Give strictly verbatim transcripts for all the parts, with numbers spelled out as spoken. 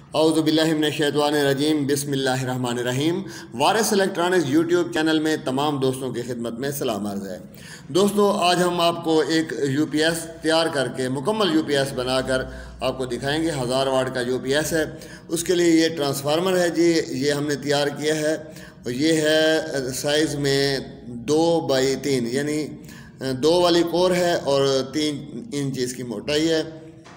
औज़ुबिल्लाहिमिनश्शैतानिर्रजीम बिस्मिल्लाहिर्रहमानिर्रहीम। वारिस electronics YouTube channel में तमाम दोस्तों की खिदमत में सलाम अर्ज़ है। दोस्तों, आज हम आपको एक यूपीएस तैयार करके मुकम्मल यूपीएस बनाकर आपको दिखाएंगे। हज़ार वाट का यूपीएस है। उसके लिए ये ट्रांसफार्मर है जी, ये हमने तैयार किया है और ये है साइज़ में दो बाई तीन, यानी दो वाली कोर है और तीन इंच इसकी मोटाई है।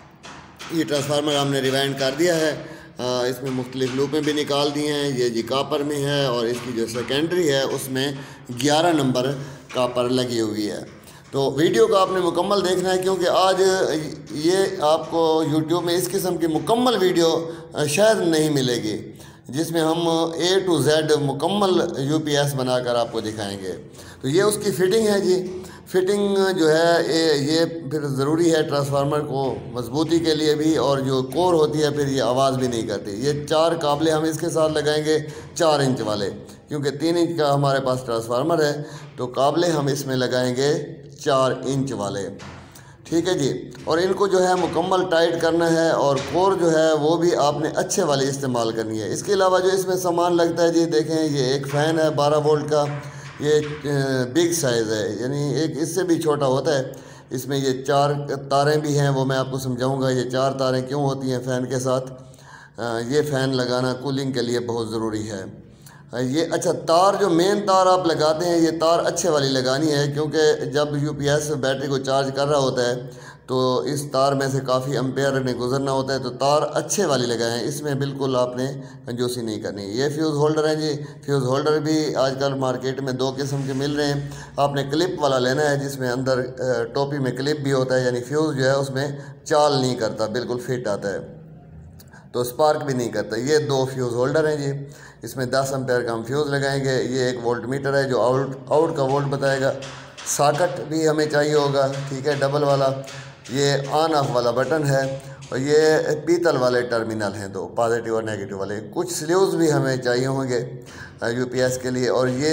ये ट्रांसफार्मर हमने रिवाइंड कर दिया है। आ, इसमें मुख्तलिफ लूपें भी निकाल दी हैं। ये जी कापर में है और इसकी जो सेकेंडरी है उसमें ग्यारह नंबर कापर लगी हुई है। तो वीडियो को आपने मुकम्मल देखना है, क्योंकि आज ये आपको यूट्यूब में इस किस्म की मुकम्मल वीडियो शायद नहीं मिलेगी, जिसमें हम ए टू जेड मुकम्मल यूपीएस बनाकर आपको दिखाएंगे। तो ये उसकी फ़िटिंग है जी। फिटिंग जो है ये ये फिर ज़रूरी है ट्रांसफार्मर को मजबूती के लिए भी, और जो कोर होती है फिर ये आवाज़ भी नहीं करती। ये चार काबले हम इसके साथ लगाएंगे चार इंच वाले, क्योंकि तीन इंच का हमारे पास ट्रांसफार्मर है, तो काबले हम इसमें लगाएंगे चार इंच वाले। ठीक है जी। और इनको जो है मुकम्मल टाइट करना है, और कोर जो है वो भी आपने अच्छे वाले इस्तेमाल करनी है। इसके अलावा जो इसमें सामान लगता है जी, देखें ये एक फ़ैन है बारह वोल्ट का, ये बिग साइज़ है, यानी एक इससे भी छोटा होता है। इसमें ये चार तारें भी हैं, वो मैं आपको समझाऊंगा ये चार तारें क्यों होती हैं फ़ैन के साथ। ये फ़ैन लगाना कूलिंग के लिए बहुत ज़रूरी है। ये अच्छा तार, जो मेन तार आप लगाते हैं ये तार अच्छे वाली लगानी है, क्योंकि जब यूपीएस बैटरी को चार्ज कर रहा होता है तो इस तार में से काफ़ी एम्पेयर ने गुजरना होता है, तो तार अच्छे वाली लगाएं। इसमें बिल्कुल आपने कंजूसी नहीं करनी। ये फ्यूज़ होल्डर है जी। फ्यूज़ होल्डर भी आजकल मार्केट में दो किस्म के मिल रहे हैं। आपने क्लिप वाला लेना है, जिसमें अंदर टोपी में क्लिप भी होता है, यानी फ्यूज़ जो है उसमें चाल नहीं करता, बिल्कुल फिट आता है, तो स्पार्क भी नहीं करता। ये दो फ्यूज़ होल्डर हैं जी। इसमें दस एम्पेयर का हम फ्यूज़ लगाएंगे। ये एक वोल्ट मीटर है जो आउट आउट का वोल्ट बताएगा। सॉकेट भी हमें चाहिए होगा, ठीक है, डबल वाला। ये ऑन ऑफ वाला बटन है, और ये पीतल वाले टर्मिनल हैं दो, पॉजिटिव और नेगेटिव वाले। कुछ स्लीव्स भी हमें चाहिए होंगे यूपीएस के लिए। और ये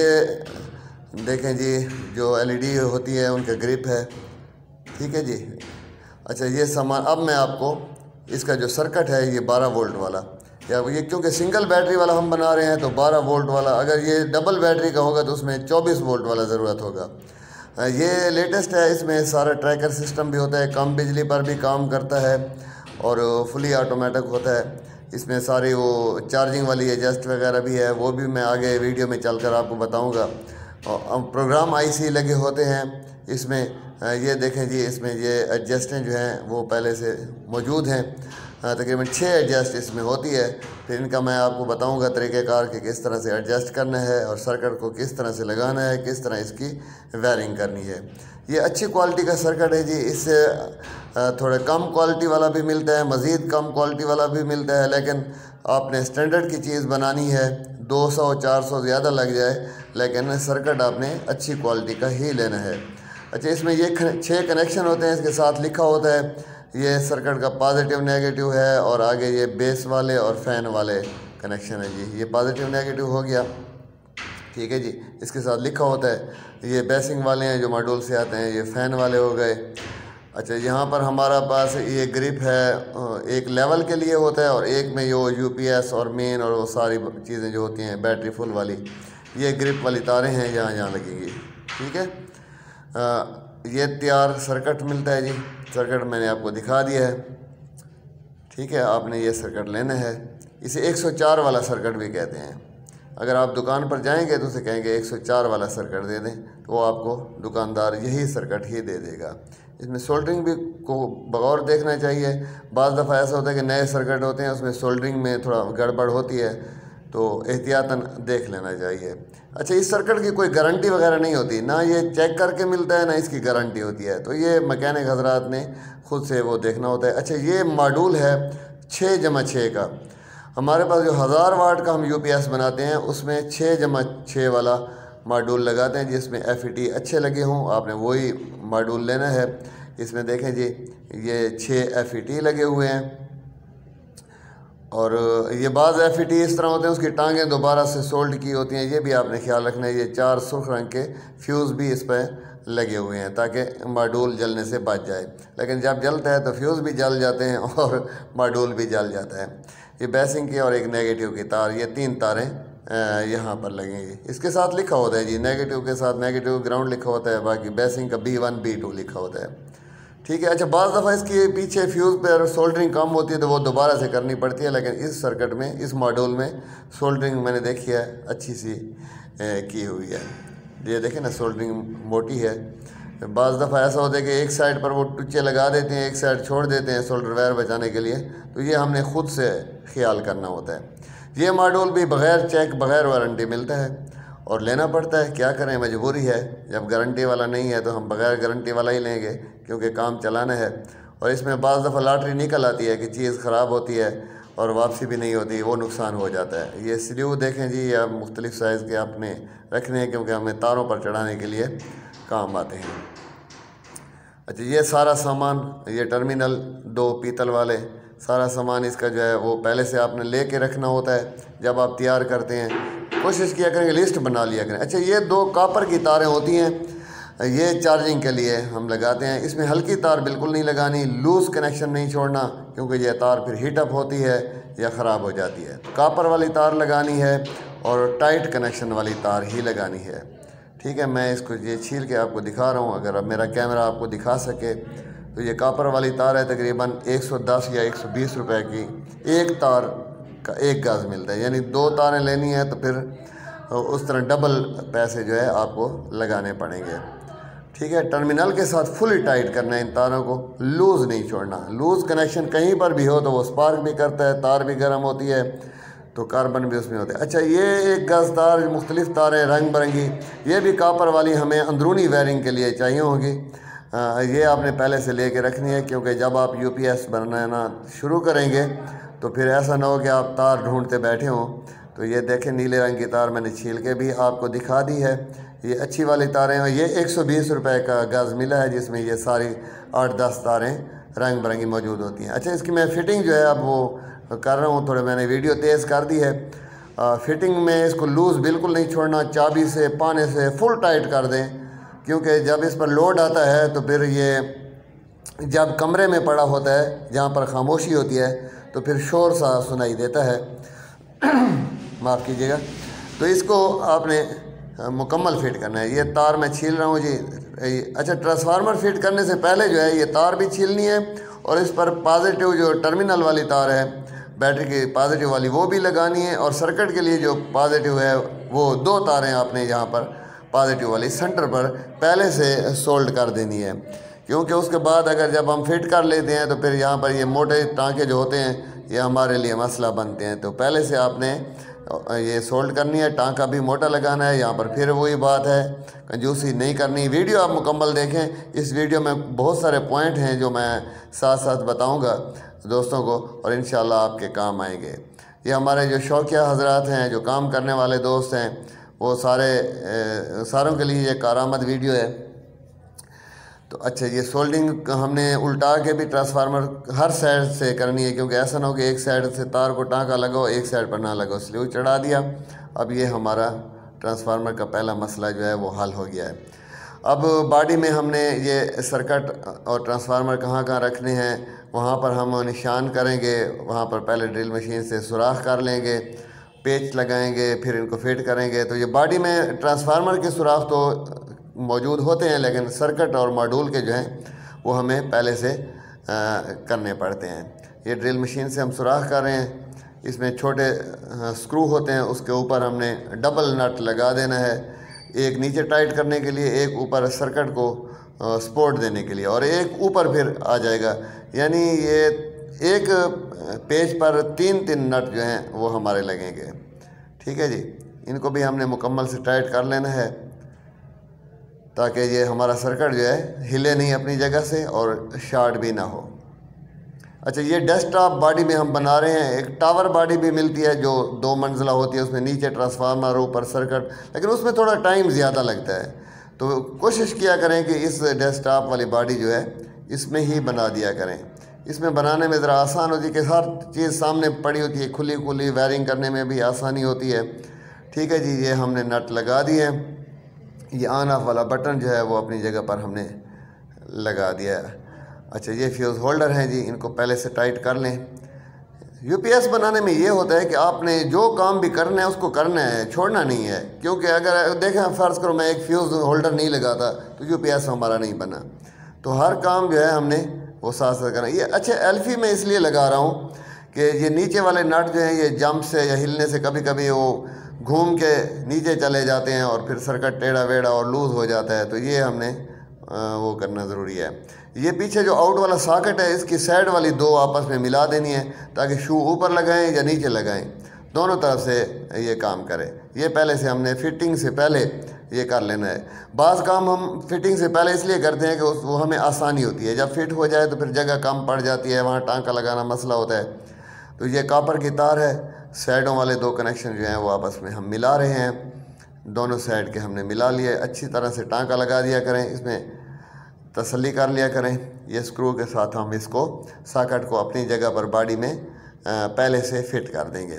देखें जी, जो एलईडी होती है उनका ग्रिप है, ठीक है जी। अच्छा, ये सामान अब मैं आपको इसका जो सर्किट है ये बारह वोल्ट वाला, या ये क्योंकि सिंगल बैटरी वाला हम बना रहे हैं तो बारह वोल्ट वाला, अगर ये डबल बैटरी का होगा तो उसमें चौबीस वोल्ट वाला ज़रूरत होगा। ये लेटेस्ट है, इसमें सारा ट्रैकर सिस्टम भी होता है, कम बिजली पर भी काम करता है और फुली ऑटोमेटिक होता है। इसमें सारी वो चार्जिंग वाली एडजस्ट वगैरह भी है, वो भी मैं आगे वीडियो में चलकर आपको बताऊंगा। और प्रोग्राम आईसी लगे होते हैं इसमें। ये देखें जी, इसमें ये एडजस्टें जो हैं वो पहले से मौजूद हैं। तकरीबन छः एडजस्ट इसमें होती है। फिर इनका मैं आपको बताऊंगा तरीक़ेकार कि किस तरह से एडजस्ट करना है और सर्किट को किस तरह से लगाना है, किस तरह इसकी वायरिंग करनी है। ये अच्छी क्वालिटी का सर्किट है जी। इससे थोड़ा कम क्वालिटी वाला भी मिलता है, मज़ीद कम क्वालिटी वाला भी मिलता है, लेकिन आपने स्टैंडर्ड की चीज़ बनानी है। दो सौ चार सौ ज़्यादा लग जाए, लेकिन सर्किट आपने अच्छी क्वालिटी का ही लेना है। अच्छा, इसमें ये छः कनेक्शन होते हैं, इसके साथ लिखा होता है ये सर्किट का पॉजिटिव नेगेटिव है, और आगे ये बेस वाले और फ़ैन वाले कनेक्शन है जी। ये पॉजिटिव नेगेटिव हो गया, ठीक है जी। इसके साथ लिखा होता है ये बेसिंग वाले हैं जो मॉड्यूल से आते हैं, ये फ़ैन वाले हो गए। अच्छा, यहाँ पर हमारा पास ये ग्रिप है, एक लेवल के लिए होता है, और एक में ये यूपीएस और मेन और वो सारी चीज़ें जो होती हैं बैटरी फुल वाली, ये ग्रिप वाली तारें हैं यहाँ यहाँ लगेंगी, ठीक है। आ, ये तैयार सर्किट मिलता है जी। सर्किट मैंने आपको दिखा दिया है, ठीक है। आपने ये सर्किट लेना है। इसे एक सौ चार वाला सर्किट भी कहते हैं। अगर आप दुकान पर जाएंगे तो उसे कहेंगे एक सौ चार वाला सर्किट दे दें, तो वो आपको दुकानदार यही सर्किट ही दे देगा। इसमें सोल्डरिंग भी को बगौर देखना चाहिए। बाज़ दफ़ा ऐसा होता है कि नए सर्किट होते हैं उसमें सोल्डरिंग में थोड़ा गड़बड़ होती है, तो एहतियातन देख लेना चाहिए। अच्छा, इस सर्किट की कोई गारंटी वगैरह नहीं होती, ना ये चेक करके मिलता है ना इसकी गारंटी होती है, तो ये मैकेनिक हजरात ने खुद से वो देखना होता है। अच्छा, ये मॉड्यूल है छः जमा छः का। हमारे पास जो हज़ार वाट का हम यूपीएस बनाते हैं उसमें छः जमा छः वाला मॉड्यूल लगाते हैं, जिसमें एफ ई टी अच्छे लगे हों। आपने वही मॉड्यूल लेना है। इसमें देखें जी, ये छः एफ ई टी लगे हुए हैं, और ये बाज़ एफ ई टी इस तरह होते हैं उसकी टांगें दोबारा से सोल्ड की होती हैं, ये भी आपने ख्याल रखना है। ये चार सुर्ख रंग के फ्यूज़ भी इस पर लगे हुए हैं ताकि मॉड्यूल जलने से बच जाए, लेकिन जब जलता है तो फ्यूज़ भी जल जाते हैं और मॉड्यूल भी जल जाता है। ये बेसिंग की और एक नेगेटिव की तार, ये तीन तारें यहाँ पर लगेंगी। इसके साथ लिखा होता है जी, नेगेटिव के साथ नेगेटिव ग्राउंड लिखा होता है, बाकी बेसिंग का बी वन बी टू लिखा होता है। ठीक है। अच्छा, बाज़ दफ़ा इसके पीछे फ्यूज़ पर सोल्डरिंग कम होती है तो वो दोबारा से करनी पड़ती है, लेकिन इस सर्किट में, इस मॉड्यूल में सोल्डरिंग मैंने देखी है अच्छी सी ए, की हुई है। ये देखें ना, सोल्डरिंग मोटी है। बाज़ दफ़ा ऐसा होता है कि एक साइड पर वो टुच्चे लगा देते हैं, एक साइड छोड़ देते हैं सोल्डर वायर बचाने के लिए, तो ये हमने ख़ुद से ख्याल करना होता है। ये मॉड्यूल भी बग़ैर चेक, बग़ैर वारंटी मिलता है और लेना पड़ता है, क्या करें, मजबूरी है। जब गारंटी वाला नहीं है तो हम बग़ैर गारंटी वाला ही लेंगे, क्योंकि काम चलाना है। और इसमें बाज़ दफ़ा लॉटरी निकल आती है कि चीज़ ख़राब होती है और वापसी भी नहीं होती, वो नुकसान हो जाता है। ये स्क्रू देखें जी, या मुख्तलिफ़ साइज़ के आपने रखने हैं, क्योंकि हमें तारों पर चढ़ाने के लिए काम आते हैं। अच्छा, ये सारा सामान, ये टर्मिनल दो पीतल वाले, सारा सामान इसका जो है वो पहले से आपने ले के रखना होता है। जब आप तैयार करते हैं कोशिश किया करें, लिस्ट बना लिया करें। अच्छा, ये दो कापर की तारें होती हैं, ये चार्जिंग के लिए हम लगाते हैं। इसमें हल्की तार बिल्कुल नहीं लगानी, लूज़ कनेक्शन नहीं छोड़ना, क्योंकि ये तार फिर हीटअप होती है या ख़राब हो जाती है। कापर वाली तार लगानी है और टाइट कनेक्शन वाली तार ही लगानी है। ठीक है, मैं इसको ये छील के आपको दिखा रहा हूँ, अगर अब मेरा कैमरा आपको दिखा सके तो ये कापर वाली तार है, तकरीबन एक सौ दस या एक सौ बीस रुपए की एक तार का एक गज़ मिलता है। यानी दो तारें लेनी है तो फिर उस तरह डबल पैसे जो है आपको लगाने पड़ेंगे। ठीक है, टर्मिनल के साथ फुली टाइट करना है इन तारों को, लूज़ नहीं छोड़ना। लूज़ कनेक्शन कहीं पर भी हो तो वो स्पार्क भी करता है, तार भी गर्म होती है, तो कार्बन भी उसमें होता है। अच्छा, ये एक गज़ तार, मुख्तलिफ़ तारें रंग बिरंगी, ये भी कापर वाली हमें अंदरूनी वायरिंग के लिए चाहिए होगी। आ, ये आपने पहले से ले कर रखनी है, क्योंकि जब आप यू पी एस बनाना शुरू करेंगे तो फिर ऐसा ना हो कि आप तार ढूंढते बैठे हों। तो ये देखें, नीले रंग की तार मैंने छील के भी आपको दिखा दी है। ये अच्छी वाली तारें हैं, ये एक सौ बीस रुपये का गज़ मिला है, जिसमें ये सारी आठ दस तारें रंग बिरंगी मौजूद होती हैं। अच्छा, इसकी मैं फ़िटिंग जो है अब वो कर रहा हूँ, थोड़े मैंने वीडियो तेज़ कर दी है। आ, फिटिंग में इसको लूज़ बिल्कुल नहीं छोड़ना, चाबी से पाने से फुल टाइट कर दें, क्योंकि जब इस पर लोड आता है तो फिर ये जब कमरे में पड़ा होता है जहाँ पर खामोशी होती है तो फिर शोर सा सुनाई देता है। माफ़ कीजिएगा। तो इसको आपने मुकम्मल फिट करना है। ये तार मैं छील रहा हूँ जी। अच्छा, ट्रांसफार्मर फिट करने से पहले जो है ये तार भी छीलनी है और इस पर पॉजिटिव जो टर्मिनल वाली तार है, बैटरी की पॉजिटिव वाली, वो भी लगानी है। और सर्किट के लिए जो पॉजिटिव है वो दो तारें आपने यहाँ पर पॉजिटिव वाली सेंटर पर पहले से सोल्ड कर देनी है, क्योंकि उसके बाद अगर जब हम फिट कर लेते हैं तो फिर यहाँ पर ये मोटे टांके जो होते हैं ये हमारे लिए मसला बनते हैं। तो पहले से आपने ये सोल्ड करनी है, टांका भी मोटा लगाना है। यहाँ पर फिर वही बात है, कंजूसी नहीं करनी। वीडियो आप मुकम्मल देखें, इस वीडियो में बहुत सारे पॉइंट हैं जो मैं साथ साथ बताऊँगा दोस्तों को, और इंशाल्लाह आपके काम आएंगे। ये हमारे जो शौकिया हजरात हैं, जो काम करने वाले दोस्त हैं, वो सारे ए, सारों के लिए ये कारामद वीडियो है। तो अच्छा, ये सोल्डिंग हमने उल्टा के भी ट्रांसफार्मर हर साइड से करनी है, क्योंकि ऐसा ना हो कि एक साइड से तार को टांका लगाओ, एक साइड पर ना लगाओ, स्लीव चढ़ा दिया। अब ये हमारा ट्रांसफार्मर का पहला मसला जो है वो हल हो गया है। अब बॉडी में हमने ये सर्किट और ट्रांसफार्मर कहाँ कहाँ रखने हैं, वहाँ पर हम निशान करेंगे। वहाँ पर पहले ड्रिल मशीन से सुराख कर लेंगे, पेच लगाएंगे, फिर इनको फिट करेंगे। तो ये बॉडी में ट्रांसफार्मर के सुराख तो मौजूद होते हैं, लेकिन सर्किट और मॉड्यूल के जो हैं वो हमें पहले से आ, करने पड़ते हैं। ये ड्रिल मशीन से हम सुराख कर रहे हैं। इसमें छोटे स्क्रू होते हैं, उसके ऊपर हमने डबल नट लगा देना है, एक नीचे टाइट करने के लिए, एक ऊपर सर्किट को सपोर्ट देने के लिए, और एक ऊपर फिर आ जाएगा। यानी ये एक पेज पर तीन तीन नट जो हैं वो हमारे लगेंगे। ठीक है जी, इनको भी हमने मुकम्मल से टाइट कर लेना है ताकि ये हमारा सर्किट जो है हिले नहीं अपनी जगह से और शॉर्ट भी ना हो। अच्छा, ये डेस्कटॉप बॉडी में हम बना रहे हैं। एक टावर बॉडी भी मिलती है जो दो मंजिला होती है, उसमें नीचे ट्रांसफार्मर, ऊपर सर्किट, लेकिन उसमें थोड़ा टाइम ज़्यादा लगता है। तो कोशिश किया करें कि इस डेस्कटॉप वाली बॉडी जो है इसमें ही बना दिया करें। इसमें बनाने में ज़रा आसान होती है कि हर चीज़ सामने पड़ी होती है, खुली खुली वायरिंग करने में भी आसानी होती है। ठीक है जी, ये हमने नट लगा दिए। ये ऑन ऑफ वाला बटन जो है वो अपनी जगह पर हमने लगा दिया है। अच्छा, ये फ्यूज़ होल्डर हैं जी, इनको पहले से टाइट कर लें। यूपीएस बनाने में ये होता है कि आपने जो काम भी करना है उसको करना है, छोड़ना नहीं है। क्योंकि अगर देखें फ़र्ज़ करो मैं एक फ्यूज़ होल्डर नहीं लगाता तो यूपीएस हमारा नहीं बना। तो हर काम जो है हमने वो साथ साथ करना। ये अच्छे एल्फी में इसलिए लगा रहा हूँ कि ये नीचे वाले नट जो हैं ये जंप से या हिलने से कभी कभी वो घूम के नीचे चले जाते हैं और फिर सर्किट टेढ़ा वेढ़ा और लूज़ हो जाता है। तो ये हमने वो करना ज़रूरी है। ये पीछे जो आउट वाला सॉकेट है इसकी साइड वाली दो आपस में मिला देनी है ताकि शू ऊपर लगाएं या नीचे लगाएं, दोनों तरफ से ये काम करे। ये पहले से हमने फिटिंग से पहले ये कर लेना है। बाज़ काम हम फिटिंग से पहले इसलिए करते हैं कि वो हमें आसानी होती है। जब फिट हो जाए तो फिर जगह कम पड़ जाती है, वहाँ टांका लगाना मसला होता है। तो ये कॉपर की तार है, साइडों वाले दो कनेक्शन जो हैं वो आपस में हम मिला रहे हैं। दोनों साइड के हमने मिला लिए, अच्छी तरह से टांका लगा दिया करें, इसमें तसल्ली कर लिया करें। ये स्क्रू के साथ हम इसको सॉकेट को अपनी जगह पर बॉडी में पहले से फिट कर देंगे।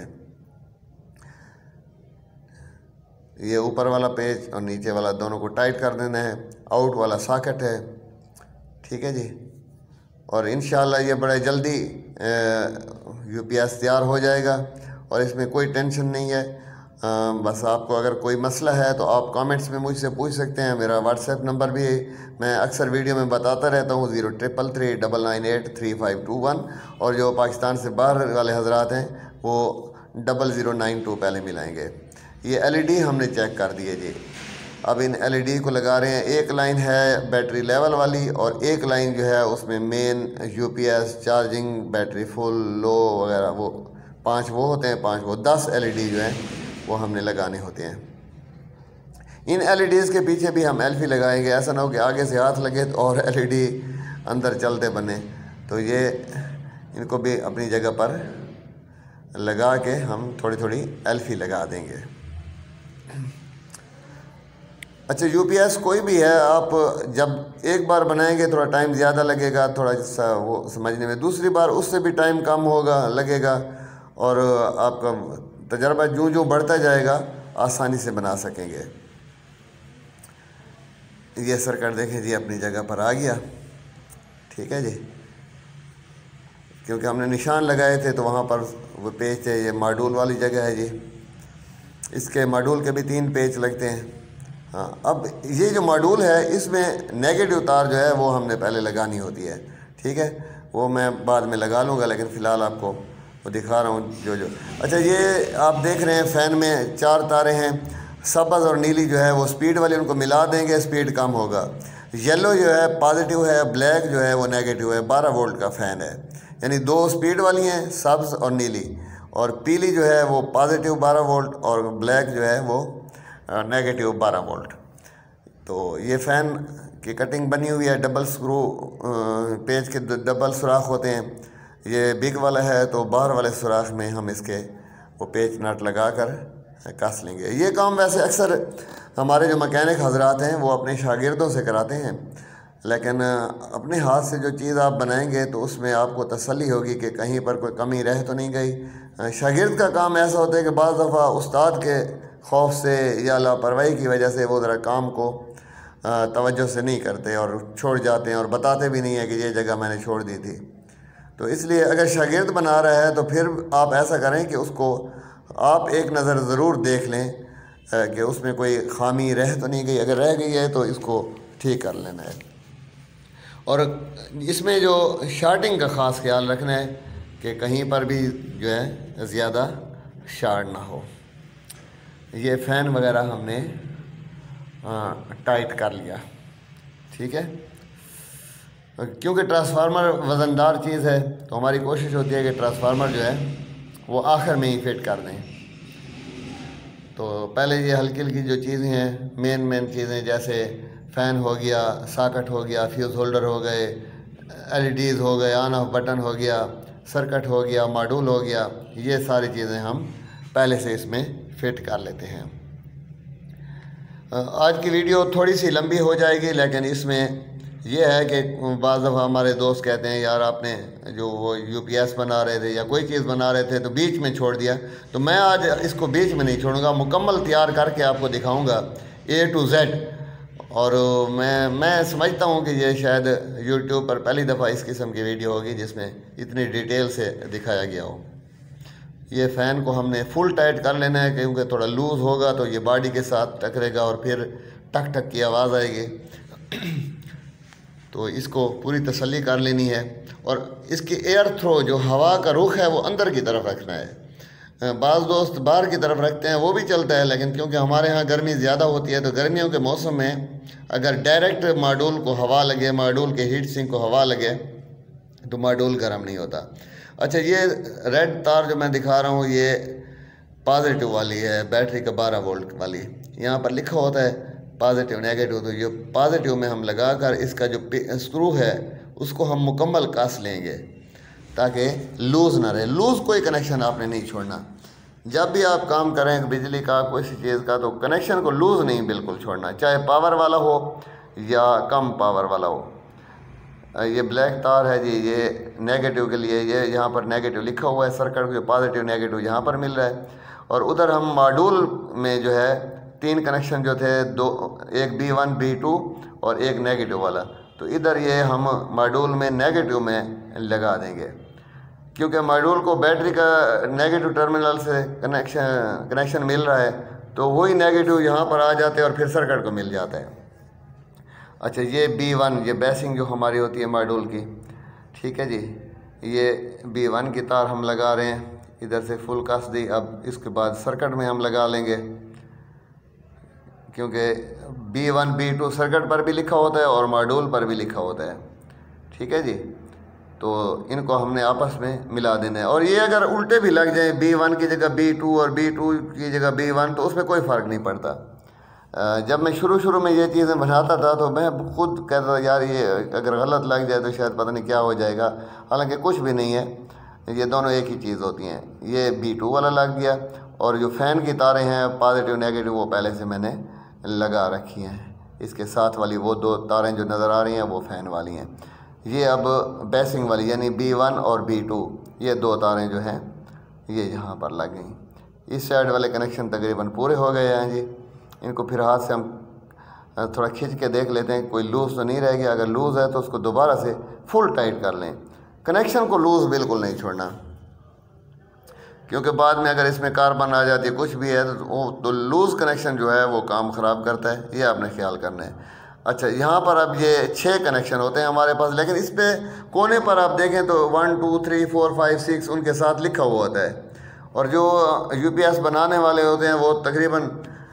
ये ऊपर वाला पेज और नीचे वाला दोनों को टाइट कर देना है। आउट वाला सॉकेट है, ठीक है जी। और इंशाल्लाह ये बड़े जल्दी यूपीएस तैयार हो जाएगा और इसमें कोई टेंशन नहीं है। आ, बस आपको अगर कोई मसला है तो आप कमेंट्स में मुझसे पूछ सकते हैं। मेरा व्हाट्सएप नंबर भी मैं अक्सर वीडियो में बताता रहता हूँ, zero triple three double nine eight three five two one. और जो पाकिस्तान से बाहर वाले हजरात हैं वो डबल ज़ीरो नाइन टू पहले मिलाएंगे। ये एलईडी हमने चेक कर दिए जी। अब इन एलईडी को लगा रहे हैं। एक लाइन है बैटरी लेवल वाली और एक लाइन जो है उसमें main UPS, charging, battery full, low वगैरह, वो पांच वो होते हैं, पांच वो दस एलईडी जो हैं वो हमने लगाने होते हैं। इन एलईडीज़ के पीछे भी हम एल्फी लगाएंगे, ऐसा ना हो कि आगे से हाथ लगे तो और एलईडी अंदर चलते बने। तो ये इनको भी अपनी जगह पर लगा के हम थोड़ी थोड़ी एल्फी लगा देंगे। अच्छा, यूपीएस कोई भी है, आप जब एक बार बनाएंगे थोड़ा टाइम ज़्यादा लगेगा, थोड़ा सा वो समझने में, दूसरी बार उससे भी टाइम कम होगा लगेगा और आपका तजर्बा जो जो बढ़ता जाएगा आसानी से बना सकेंगे। ये सर्किट देखें जी अपनी जगह पर आ गया, ठीक है जी। क्योंकि हमने निशान लगाए थे तो वहाँ पर वो पेज थे। ये मॉड्यूल वाली जगह है जी, इसके मॉड्यूल के भी तीन पेज लगते हैं। हाँ, अब ये जो मॉड्यूल है इसमें नेगेटिव तार जो है वो हमने पहले लगानी होती है, ठीक है। वो मैं बाद में लगा लूँगा, लेकिन फ़िलहाल आपको वो दिखा रहा हूँ जो जो अच्छा ये आप देख रहे हैं फ़ैन में चार तारे हैं, सब्ज़ और नीली जो है वो स्पीड वाली, उनको मिला देंगे स्पीड कम होगा। येलो जो है पॉजिटिव है, ब्लैक जो है वो नेगेटिव है। बारह वोल्ट का फ़ैन है, यानी दो स्पीड वाली हैं, सब्ज़ और नीली। और पीली जो है वो पॉजिटिव बारह वोल्ट और ब्लैक जो है वो नेगेटिव बारह वोल्ट। तो ये फ़ैन की कटिंग बनी हुई है, डबल स्क्रू पेज के डबल सुराख होते हैं। ये बिग वाला है तो बाहर वाले सुराख में हम इसके वो पेच नट लगा कर कस लेंगे। ये काम वैसे अक्सर हमारे जो मैकेनिक हजरात हैं वो अपने शागिर्दों से कराते हैं, लेकिन अपने हाथ से जो चीज़ आप बनाएंगे तो उसमें आपको तसल्ली होगी कि कहीं पर कोई कमी रह तो नहीं गई। शागिर्द का काम ऐसा होता है कि बाज़ दफ़ा उस्ताद के खौफ से या लापरवाही की वजह से वो ज़रा काम को तवज्जो से नहीं करते और छोड़ जाते हैं और बताते भी नहीं है कि ये जगह मैंने छोड़ दी थी। तो इसलिए अगर शागिर्द बना रहा है तो फिर आप ऐसा करें कि उसको आप एक नज़र ज़रूर देख लें कि उसमें कोई ख़ामी रह तो नहीं गई। अगर रह गई है तो इसको ठीक कर लेना है। और इसमें जो शार्टिंग का ख़ास ख्याल रखना है कि कहीं पर भी जो है ज़्यादा शार्ट ना हो। ये फ़ैन वगैरह हमने टाइट कर लिया, ठीक है। क्योंकि ट्रांसफार्मर वज़नदार चीज़ है तो हमारी कोशिश होती है कि ट्रांसफार्मर जो है वो आखिर में ही फिट कर दें। तो पहले ये हल्की हल्की जो चीज़ें हैं, मेन मेन चीज़ें जैसे फ़ैन हो गया, सॉकेट हो गया, फ्यूज़ होल्डर हो गए, एलईडीज़ हो गए, ऑन ऑफ बटन हो गया, सर्किट हो गया, मॉड्यूल हो गया, ये सारी चीज़ें हम पहले से इसमें फ़िट कर लेते हैं। आज की वीडियो थोड़ी सी लंबी हो जाएगी, लेकिन इसमें यह है कि बाज़ दफ़ा हमारे दोस्त कहते हैं यार आपने जो वो यूपीएस बना रहे थे या कोई चीज़ बना रहे थे तो बीच में छोड़ दिया। तो मैं आज इसको बीच में नहीं छोड़ूंगा, मुकम्मल तैयार करके आपको दिखाऊंगा ए टू जेड। और मैं मैं समझता हूँ कि ये शायद यूट्यूब पर पहली दफ़ा इस किस्म की वीडियो होगी जिसमें इतनी डिटेल से दिखाया गया हो। ये फ़ैन को हमने फुल टाइट कर लेना है, क्योंकि थोड़ा लूज़ होगा तो ये बॉडी के साथ टकरेगा और फिर टक टक की आवाज़ आएगी। तो इसको पूरी तसल्ली कर लेनी है। और इसकी एयर थ्रो जो हवा का रुख है वो अंदर की तरफ रखना है। बाज़ दोस्त बाहर की तरफ रखते हैं, वो भी चलता है, लेकिन क्योंकि हमारे यहाँ गर्मी ज़्यादा होती है तो गर्मियों के मौसम में अगर डायरेक्ट मॉड्यूल को हवा लगे, मॉड्यूल के हीट सिंक को हवा लगे तो मॉड्यूल गर्म नहीं होता। अच्छा, ये रेड तार जो मैं दिखा रहा हूँ ये पॉजिटिव वाली है, बैटरी का बारह वोल्ट वाली। यहाँ पर लिखा होता है पॉजिटिव नेगेटिव, तो ये पॉजिटिव में हम लगा कर इसका जो स्क्रू है उसको हम मुकम्मल कस लेंगे ताकि लूज़ ना रहे। लूज़ कोई कनेक्शन आपने नहीं छोड़ना। जब भी आप काम करें बिजली का कोई चीज़ का तो कनेक्शन को लूज़ नहीं बिल्कुल छोड़ना, चाहे पावर वाला हो या कम पावर वाला हो। ये ब्लैक तार है जी, ये नेगेटिव के लिए, ये यहाँ पर नेगेटिव लिखा हुआ है सर्किट के, पॉजिटिव नेगेटिव यहाँ पर मिल रहा है। और उधर हम मॉड्यूल में जो है तीन कनेक्शन जो थे, दो, एक बी वन बी टू और एक नेगेटिव वाला, तो इधर ये हम मॉड्यूल में नेगेटिव में लगा देंगे, क्योंकि मॉड्यूल को बैटरी का नेगेटिव टर्मिनल से कनेक्शन कनेक्शन मिल रहा है तो वही नेगेटिव यहाँ पर आ जाते हैं और फिर सर्किट को मिल जाता है। अच्छा, ये बी वन, ये बेसिंग जो हमारी होती है मॉड्यूल की, ठीक है जी, ये बी वन की तार हम लगा रहे हैं, इधर से फुल कस दी। अब इसके बाद सर्किट में हम लगा लेंगे, क्योंकि B one B two circuit पर भी लिखा होता है और मॉड्यूल पर भी लिखा होता है, ठीक है जी। तो इनको हमने आपस में मिला देना है। और ये अगर उल्टे भी लग जाए, बी वन की जगह बी टू और बी टू की जगह बी वन, तो उसमें कोई फ़र्क नहीं पड़ता। जब मैं शुरू शुरू में ये चीज़ें बनाता था तो मैं खुद कहता था यार ये अगर गलत लग जाए तो शायद पता नहीं क्या हो जाएगा, हालांकि कुछ भी नहीं है, ये दोनों एक ही चीज़ होती हैं। ये बी टू वाला लग गया और जो फ़ैन की तारें हैं पॉजिटिव नेगेटिव वो पहले से मैंने लगा रखी हैं। इसके साथ वाली वो दो तारें जो नज़र आ रही हैं वो फ़ैन वाली हैं। ये अब बेसिंग वाली यानी बी वन और बी टू, ये दो तारें जो हैं ये यहाँ पर लग गई। इस साइड वाले कनेक्शन तकरीबन पूरे हो गए हैं जी। इनको फिर हाथ से हम थोड़ा खींच के देख लेते हैं कोई लूज़ तो नहीं रह गया। अगर लूज़ है तो उसको दोबारा से फुल टाइट कर लें। कनेक्शन को लूज़ बिल्कुल नहीं छोड़ना, क्योंकि बाद में अगर इसमें कार्बन आ जाती है कुछ भी है तो वो तो लूज़ कनेक्शन जो है वो काम ख़राब करता है, ये आपने ख्याल करना है। अच्छा, यहाँ पर अब ये छः कनेक्शन होते हैं हमारे पास, लेकिन इस पे कोने पर आप देखें तो one two three four five six उनके साथ लिखा हुआ होता है। और जो यूपीएस बनाने वाले होते हैं वो तकरीबन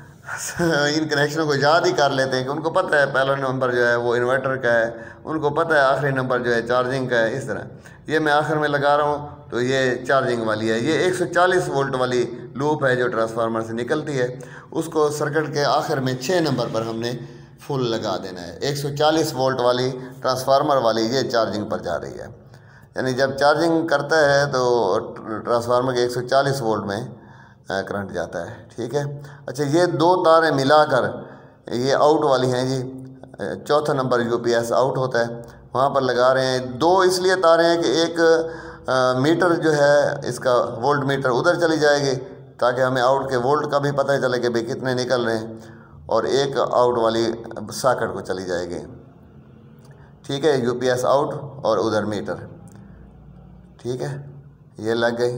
इन कनेक्शनों को याद ही कर लेते हैं कि उनको पता है पहला नंबर जो है वो इन्वर्टर का है, उनको पता है आखिरी नंबर जो है चार्जिंग का है। इस तरह ये मैं आखिर में लगा रहा हूँ तो ये चार्जिंग वाली है। ये एक सौ चालीस वोल्ट वाली लूप है जो ट्रांसफार्मर से निकलती है, उसको सर्किट के आखिर में छः नंबर पर हमने फुल लगा देना है। एक सौ चालीस वोल्ट वाली ट्रांसफार्मर वाली ये चार्जिंग पर जा रही है, यानी जब चार्जिंग करता है तो ट्रांसफार्मर के एक सौ चालीस वोल्ट में करंट जाता है, ठीक है। अच्छा, ये दो तारें मिलाकर ये आउट वाली हैं जी, चौथा नंबर यूपीएस आउट होता है, वहाँ पर लगा रहे हैं। दो इसलिए तारें हैं कि एक आ, मीटर जो है इसका वोल्ट मीटर उधर चली जाएगी ताकि हमें आउट के वोल्ट का भी पता चले कि भाई कितने निकल रहे हैं, और एक आउट वाली सॉकेट को चली जाएगी, ठीक है। यूपीएस आउट और उधर मीटर, ठीक है, ये लग गई।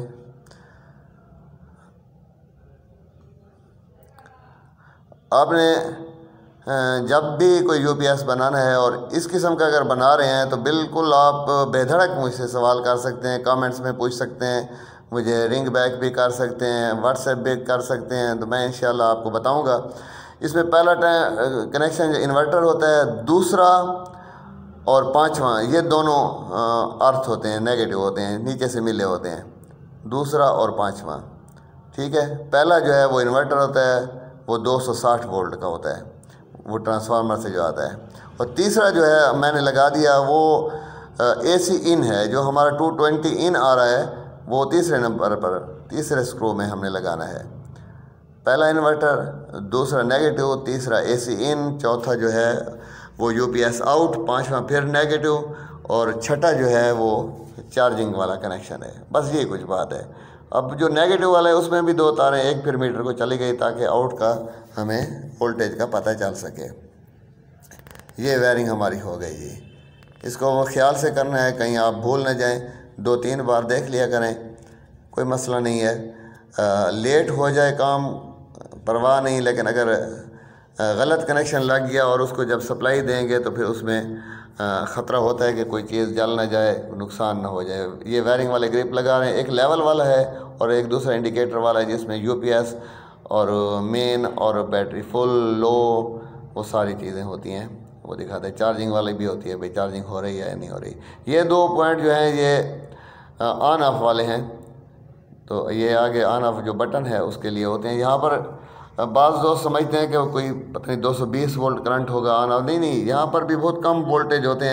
आपने जब भी कोई यूपीएस बनाना है और इस किस्म का अगर बना रहे हैं तो बिल्कुल आप बेधड़क मुझसे सवाल कर सकते हैं, कमेंट्स में पूछ सकते हैं, मुझे रिंग बैक भी कर सकते हैं, व्हाट्सएप भी कर सकते हैं, तो मैं इंशाल्लाह आपको बताऊंगा। इसमें पहला टाइम कनेक्शन जो इन्वर्टर होता है, दूसरा और पाँचवा ये दोनों अर्थ होते हैं, नेगेटिव होते हैं, नीचे से मिले होते हैं, दूसरा और पाँचवा, ठीक है। पहला जो है वो इन्वर्टर होता है, वो दो सौ साठ वोल्ट का होता है, वो ट्रांसफार्मर से जो आता है। और तीसरा जो है मैंने लगा दिया वो एसी इन है, जो हमारा टू ट्वेंटी इन आ रहा है, वो तीसरे नंबर पर तीसरे स्क्रू में हमने लगाना है। पहला इन्वर्टर, दूसरा नेगेटिव, तीसरा एसी इन, चौथा जो है वो यूपीएस आउट, पांचवा फिर नेगेटिव, और छठा जो है वो चार्जिंग वाला कनेक्शन है। बस ये कुछ बात है। अब जो नेगेटिव वाला है उसमें भी दो तारें, एक फिर मीटर को चली गई ताकि आउट का हमें वोल्टेज का पता चल सके। ये वायरिंग हमारी हो गई जी। इसको ख्याल से करना है, कहीं आप भूल न जाएं, दो तीन बार देख लिया करें, कोई मसला नहीं है। आ, लेट हो जाए काम परवाह नहीं, लेकिन अगर गलत कनेक्शन लग गया और उसको जब सप्लाई देंगे तो फिर उसमें ख़तरा होता है कि कोई चीज़ जल ना जाए, नुकसान ना हो जाए। ये वायरिंग वाले ग्रिप लगा रहे हैं, एक लेवल वाला है और एक दूसरा इंडिकेटर वाला है जिसमें यूपीएस और मेन और बैटरी फुल लो वो सारी चीज़ें होती हैं, वो दिखाते हैं। चार्जिंग वाली भी होती है, भाई चार्जिंग हो रही है या नहीं हो रही। ये दो पॉइंट जो हैं ये ऑन ऑफ वाले हैं, तो ये आगे ऑन ऑफ जो बटन है उसके लिए होते हैं। यहाँ पर बाज़ दोस्त समझते हैं कि वो कोई पता नहीं दो सौ बीस वोल्ट करंट होगा ऑन ऑफ, नहीं नहीं, यहाँ पर भी बहुत कम वोल्टेज होते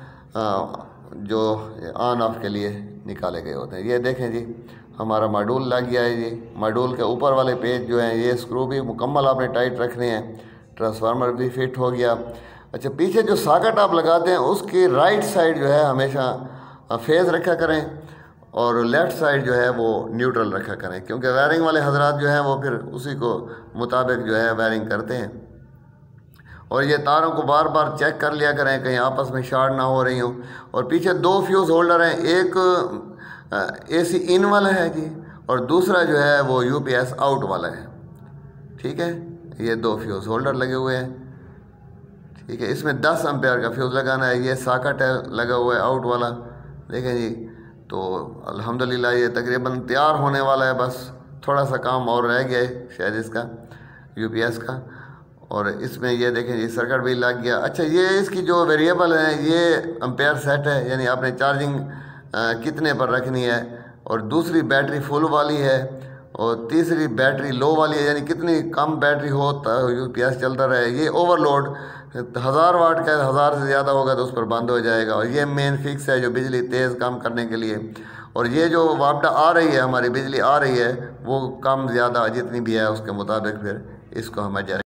हैं जो ऑन ऑफ के लिए निकाले गए होते हैं। ये देखें जी, हमारा मॉड्यूल लग गया है जी। मॉड्यूल के ऊपर वाले पेज जो हैं ये स्क्रू भी मुकम्मल आपने टाइट रखने हैं, ट्रांसफार्मर भी फिट हो गया। अच्छा, पीछे जो सॉकेट आप लगाते हैं उसकी राइट साइड जो है हमेशा फेज़ रखा करें और लेफ़्ट साइड जो है वो न्यूट्रल रखा करें, क्योंकि वायरिंग वाले हजरात जो हैं वो फिर उसी को मुताबिक जो है वायरिंग करते हैं। और ये तारों को बार बार चेक कर लिया करें कहीं आपस में शॉर्ट ना हो रही हों। और पीछे दो फ्यूज़ होल्डर हैं, एक एसी इन वाला है जी और दूसरा जो है वो यूपीएस आउट वाला है। ठीक है, ये दो फ्यूज़ होल्डर लगे हुए हैं। ठीक है, इसमें दस एम्पेयर का फ्यूज़ लगाना है। ये सॉकेट है लगा हुआ है आउट वाला, देखें जी। तो अल्हम्दुलिल्लाह ये तकरीबन तैयार होने वाला है, बस थोड़ा सा काम और रह गया है शायद इसका यूपीएस का। और इसमें ये देखें जी सर्किट भी लग गया। अच्छा, ये इसकी जो वेरिएबल है ये एम्पेयर सेट है, यानी आपने चार्जिंग कितने पर रखनी है। और दूसरी बैटरी फुल वाली है और तीसरी बैटरी लो वाली है, यानी कितनी कम बैटरी हो यूपीएस चलता रहे। ये ओवरलोड हज़ार वाट का, हज़ार से ज़्यादा होगा तो उस पर बंद हो जाएगा। और ये मेन फिक्स है जो बिजली तेज़ कम करने के लिए। और ये जो वापडा आ रही है, हमारी बिजली आ रही है, वो कम ज़्यादा जितनी भी है उसके मुताबिक फिर इसको हम एडजस्ट